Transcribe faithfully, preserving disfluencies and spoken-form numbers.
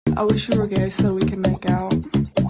I wish you were gay so we can make out.